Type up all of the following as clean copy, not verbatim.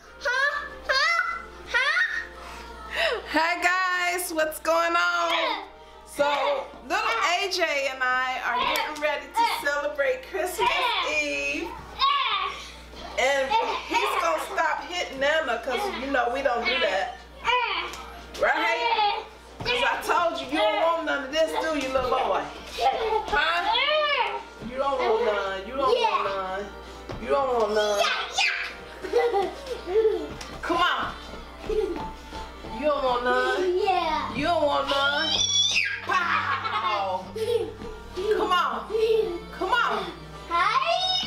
Hi guys, what's going on? So little AJ and I are getting ready to celebrate Christmas Eve, and he's gonna stop hitting Nana because you know we don't do that, right? Because I told you you don't want none of this, do you, little boy? Huh? You don't want none. You don't want none. You don't want none. Come on. You don't want none? Yeah. You don't want none? Pow! Come on. Come on. Hi.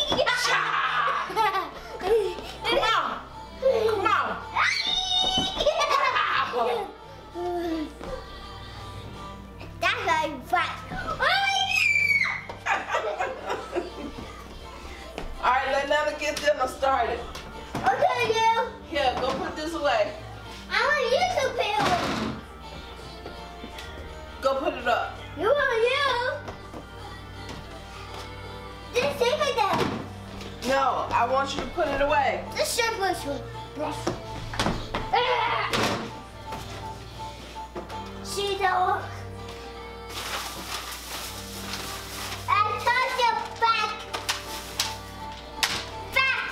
Come on. Come on. Pow! That's like fun. Alright, let Nana get dinner started. Okay, you. Here, go put this away. I want you to pay away. Go put it up. You want you. Just take it down. No, I want you to put it away. Just shake this one. She's a I touch your back. Back.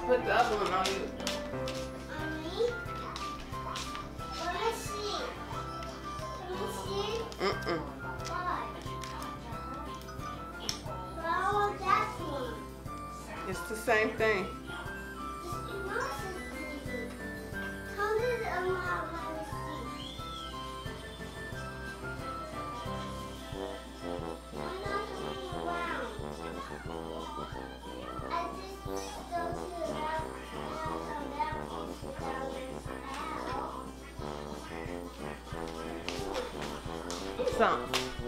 Put the other one on you. On me? Let me see. Let me see. Mm-mm. Why? Why was that one? It's the same thing. It's not so easy. How did let me see? I'm not coming around. I just go to that one. Some.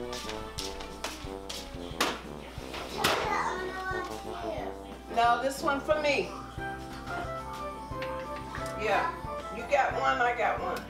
No, this one for me. Yeah. You got one, I got one.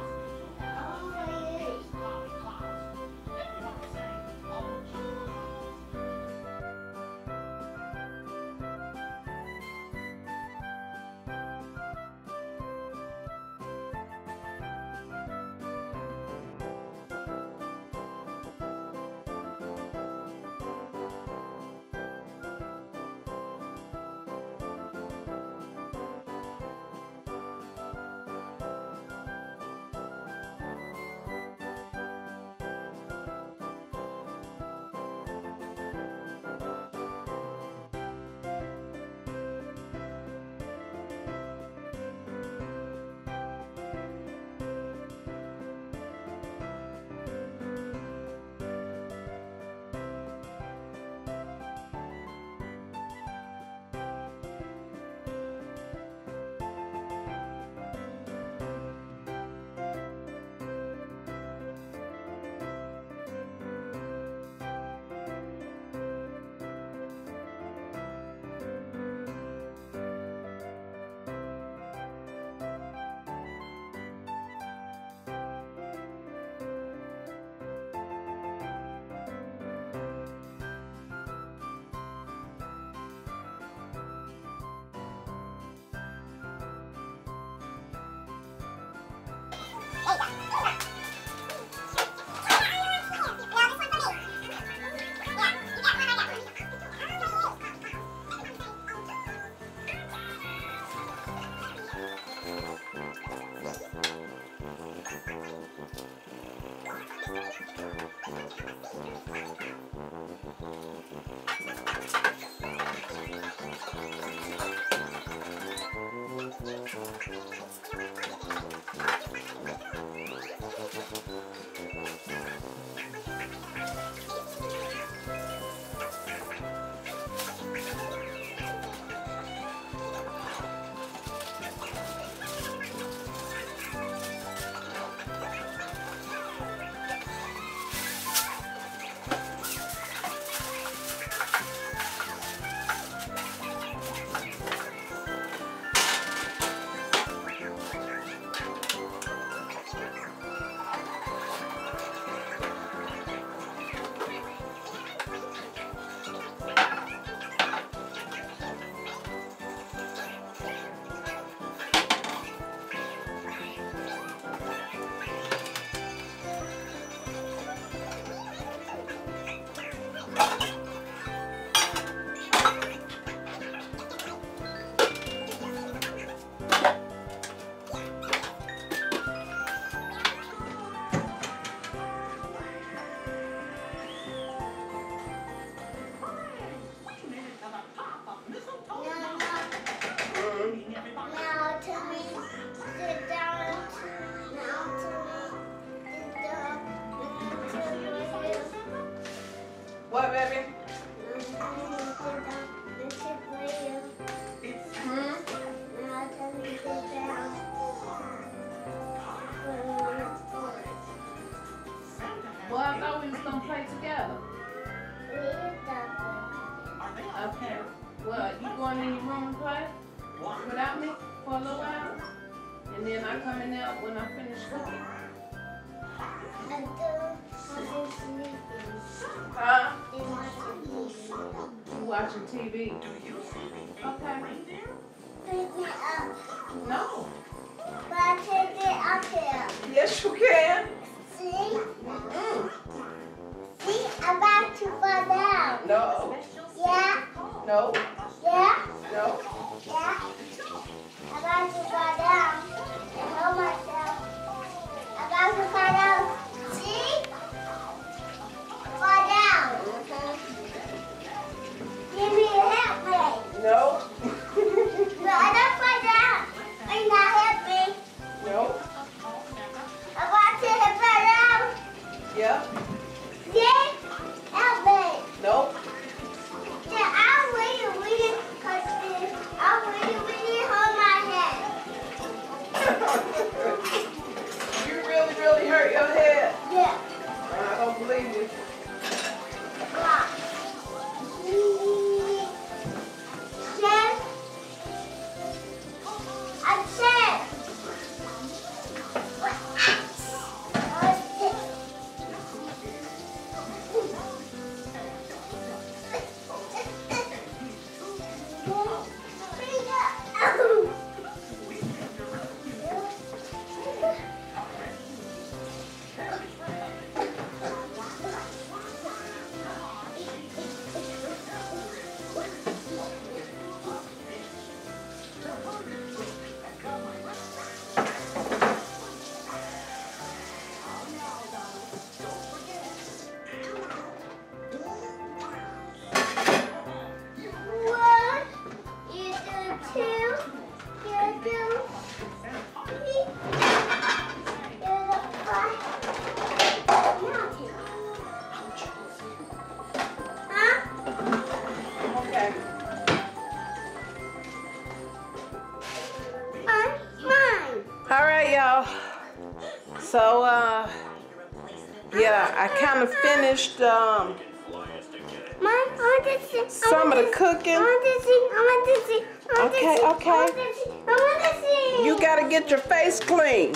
What, baby? Well, I thought we was gonna play together. Okay. Well, you going in your room and play without me for a little while? And then I come in there when I finish cooking. Huh? You watching TV? Okay. Take me up. No. But I take it up here. Yes, you can. See? See? I'm about to fall down. No. Yeah? No. Yeah? No. Yeah. I'm about to fall down and hold myself. I'm about to fall down. See? Fall down. Give me a help me. No. No, I don't fall down. Are you not helping? No. I'm about to fall down. Yeah. See? Help me. Nope. Yeah, I'll really hold my head. You really hurt your head. Yeah. I don't believe you. Wow. Chef. I'm Chef. Okay. All right, y'all. So, yeah, I kind of finished some of the cooking. Okay. You gotta get your face clean.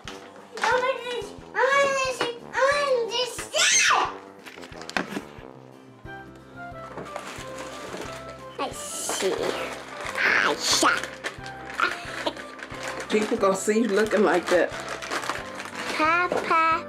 I see. I shot. People gonna see you looking like that. Papa.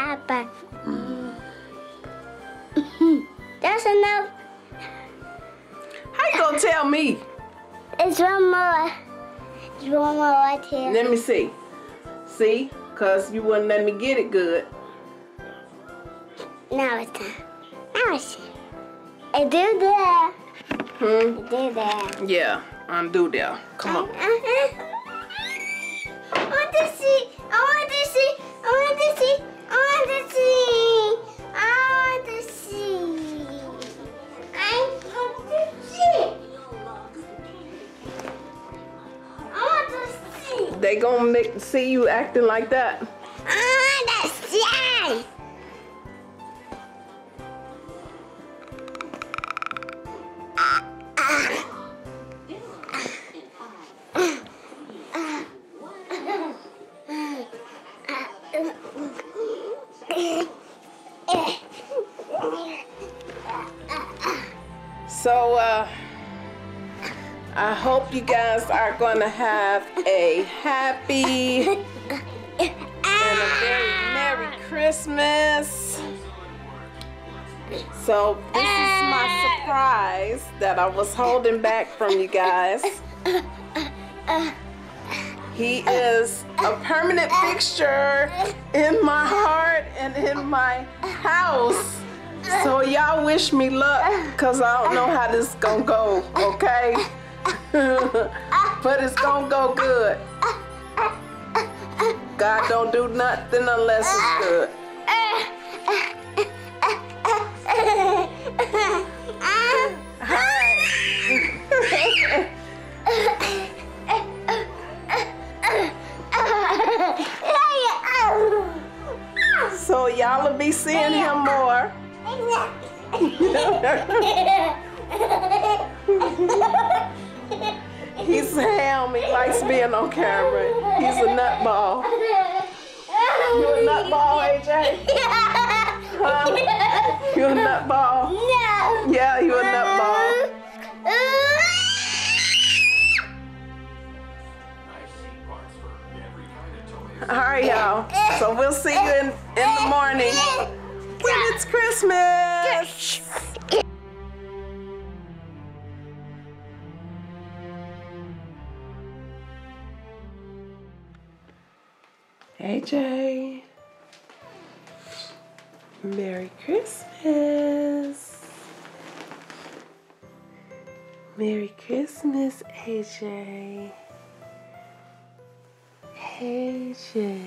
That's enough. How you gonna tell me? It's one more. There's one more right here. Let me see. See? Cause you wouldn't let me get it good. Now it's time. Now it's time. I do that. I do that. Yeah, undo there. Come on. I want to see. I want to see. I want to see. I want to see. I want to see. I want to see. I want to see. They gonna see you acting like that. I want to see. So, I hope you guys are gonna have a happy and a very Merry Christmas. So, this is my surprise that I was holding back from you guys. He is a permanent fixture in my heart and in my house. So y'all wish me luck, cause I don't know how this is gonna go, okay? But it's gonna go good. God don't do nothing unless it's good. So y'all will be seeing him more. He's a ham. He likes being on camera. He's a nutball. You a nutball, AJ? Huh? You a nutball? No. Yeah, you a nutball. All right, y'all. So we'll see you in the morning when it's Christmas. AJ. Merry Christmas. Merry Christmas, AJ. AJ.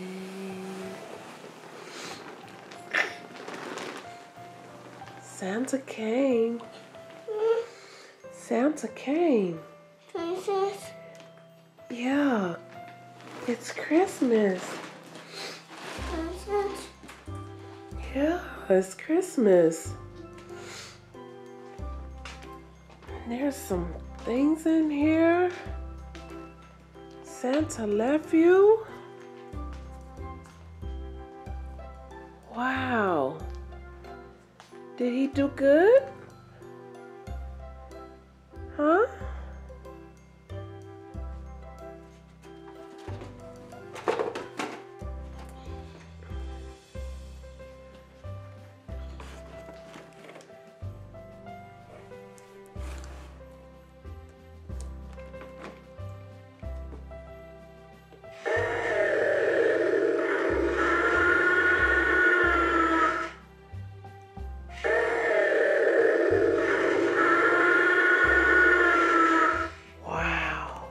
Santa came. Santa came. Christmas. Yeah, it's Christmas. Christmas. Yeah, it's Christmas. There's some things in here. Santa left you? Wow. Did he do good? Huh? Wow.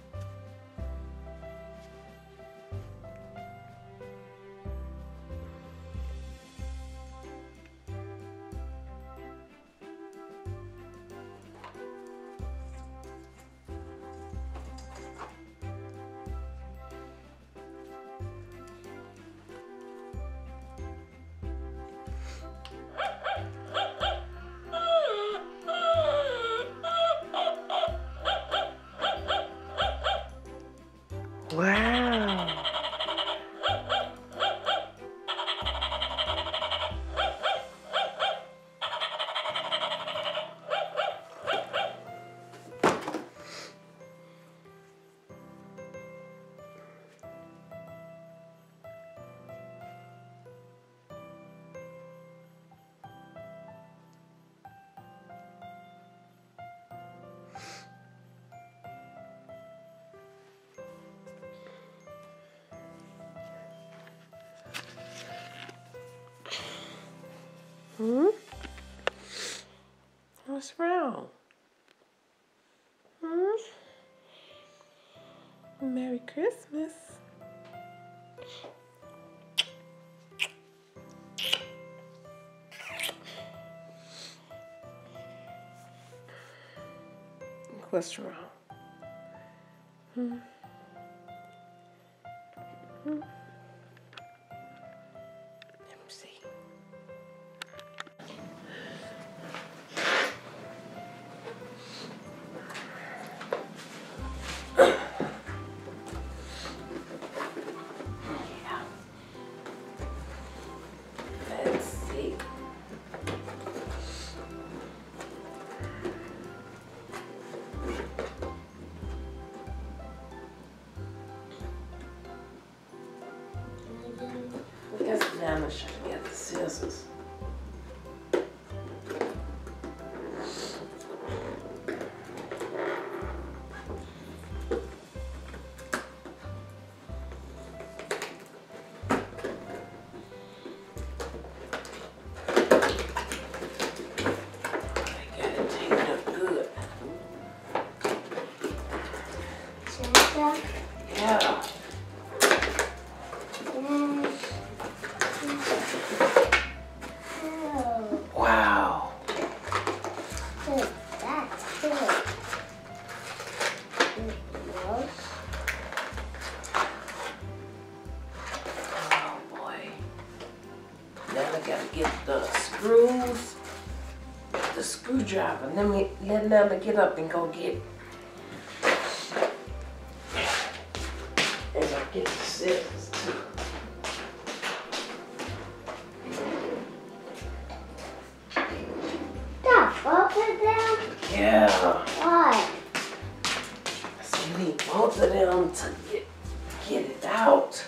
Wow. Hmm? What's wrong? Hmm? Merry Christmas. What's wrong? Hmm? Hmm? Let me see. Let's see. I guess Nana should get the scissors. I got it taped up good. Santa. Yeah. Oh, Wow. good. That's good. Yes. Oh boy. Now I gotta get the screws, the screwdriver. Let Nana get up and go get it. And I get the scissors too. Stop, both of them? Yeah. Why? So you need both of them to get it out.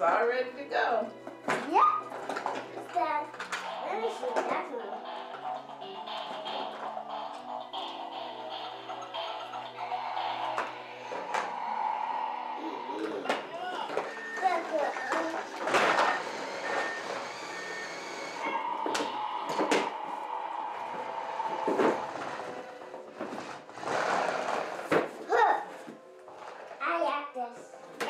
about ready to go. Yeah. Dad, let me see that one. I like this.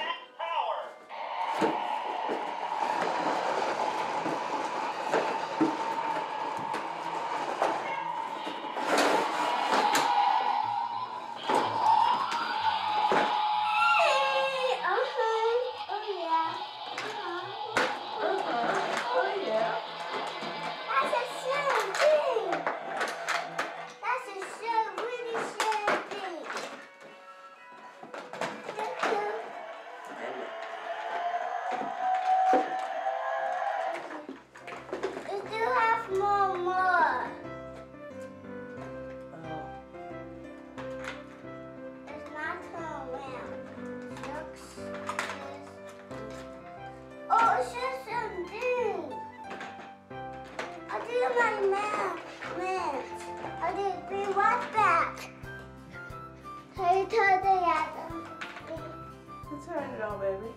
Turn it on, baby.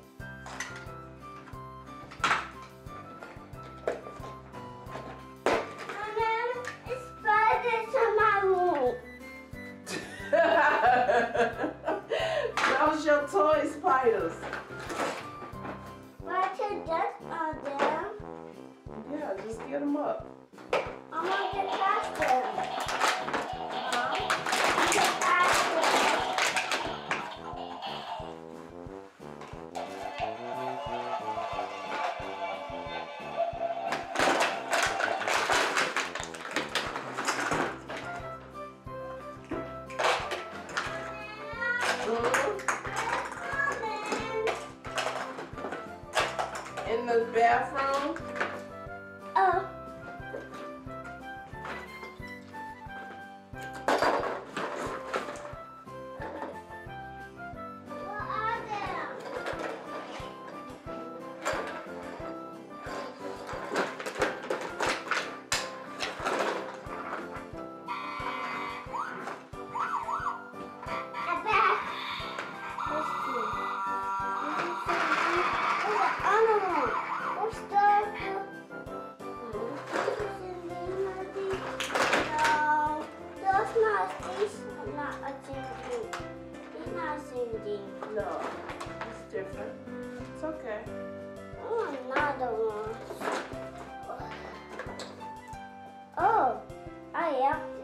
It's spiders in my room. Those your toy spiders. Why to dust on them? Yeah, just get them up. I'm gonna get past them. Get past them. In the bathroom? Oh. What are them? A bath. Let's see. No, it's different. It's okay. Oh, another one. Oh, yeah.